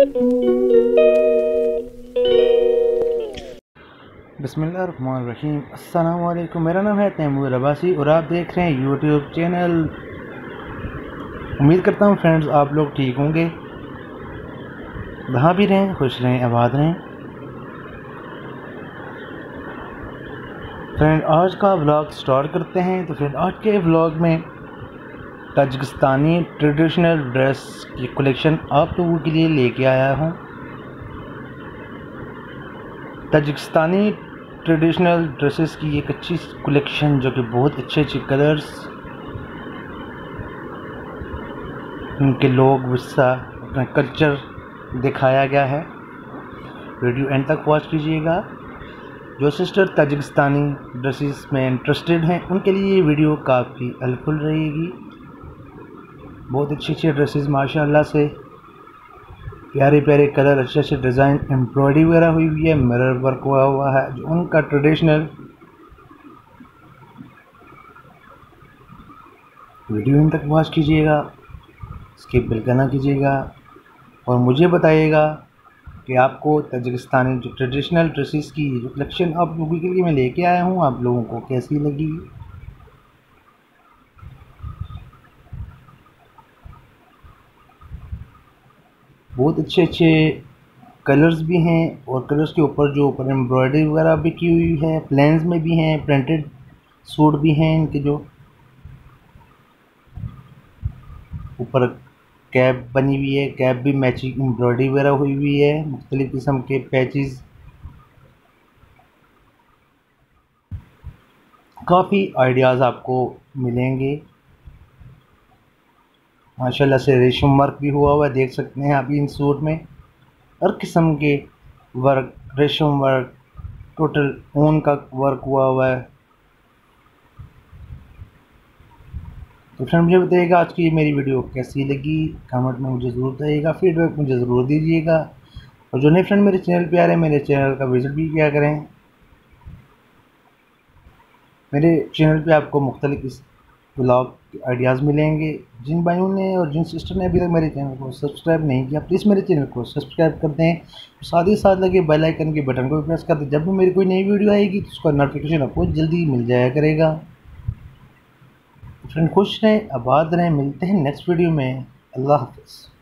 बिस्मिल्लाहिर्रहमानिर्रहीम। अस्सलाम वालेकुम। मेरा नाम है तैमूर अब्बासी और आप देख रहे हैं यूट्यूब चैनल। उम्मीद करता हूँ फ्रेंड्स आप लोग ठीक होंगे, जहाँ भी रहें खुश रहें, आबाद रहें। फ्रेंड आज का व्लॉग स्टार्ट करते हैं। तो फ्रेंड आज के व्लॉग में ताजिकिस्तानी ट्रेडिशनल ड्रेस की कलेक्शन आप लोगों के लिए लेके आया हूँ। ताजिकिस्तानी ट्रेडिशनल ड्रेसेस की एक अच्छी कलेक्शन जो कि बहुत अच्छे अच्छे कलर्स, उनके लोग विरसा अपना कल्चर दिखाया गया है। वीडियो एंड तक वॉच कीजिएगा। जो सिस्टर ताजिकिस्तानी ड्रेसेस में इंटरेस्टेड हैं उनके लिए ये वीडियो काफ़ी हेल्पफुल रहेगी। बहुत अच्छे अच्छे ड्रेसेस माशाल्लाह से, प्यारे प्यारे कलर, अच्छे अच्छे डिज़ाइन, एम्ब्रॉयडरी वगैरह हुई हुई है, मिरर वर्क हुआ है जो उनका ट्रेडिशनल। वीडियो इन तक वॉच कीजिएगा, स्किप बिल्कुल ना कीजिएगा और मुझे बताइएगा कि आपको ताजिकिस्तानी जो ट्रेडिशनल ड्रेसेस की जो कलेक्शन आप लोगों के लिए मैं लेके आया हूँ आप लोगों को कैसी लगी। बहुत अच्छे अच्छे कलर्स भी हैं और कलर्स के ऊपर जो ऊपर एम्ब्रॉयडरी वगैरह भी की हुई है, प्लेन्स में भी हैं, प्रिंटेड सूट भी हैं। इनके जो ऊपर कैप बनी हुई है, कैप भी मैचिंग एम्ब्रॉयडरी वगैरह हुई हुई है, मुख्तलिफ़ किस्म के पैचेस, काफ़ी आइडियाज़ आपको मिलेंगे। माशाल्लाह से रेशम वर्क भी हुआ है, देख सकते हैं अभी इन सूट में हर किस्म के वर्क, रेशम वर्क, टोटल ऊन का वर्क हुआ है। तो फ्रेंड मुझे बताइएगा आज की मेरी वीडियो कैसी लगी, कमेंट में मुझे ज़रूर बताइएगा, फीडबैक मुझे ज़रूर दीजिएगा। और जो नए फ्रेंड मेरे चैनल पे आ रहे हैं मेरे चैनल का विज़िट भी किया करें। मेरे चैनल पे आपको मुख्तलिफ इस ब्लॉग के आइडियाज़ मिलेंगे। जिन भाइयों ने और जिन सिस्टर ने अभी तक मेरे चैनल को सब्सक्राइब नहीं किया प्लीज़ मेरे चैनल को सब्सक्राइब कर दें, साथ ही साथ लगे बेल आइकन के बटन को भी प्रेस कर दें। जब भी मेरी कोई नई वीडियो आएगी तो उसका नोटिफिकेशन आपको जल्दी मिल जाया करेगा। फ्रेंड खुश रहें, आबाद रहें, मिलते हैं नेक्स्ट वीडियो में। अल्लाह हाफ़िज़।